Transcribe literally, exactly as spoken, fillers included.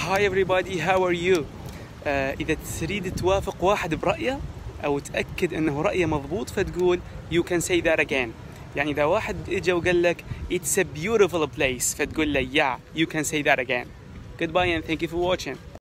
Hi everybody, how are you? uh, إذا تريد توافق واحد برأيه أو تأكد أنه رأيه مضبوط فتقول you can say that again. يعني إذا واحد إجا وقال لك it's a beautiful place فتقول له yeah you can say that again. Goodbye and thank you for watching.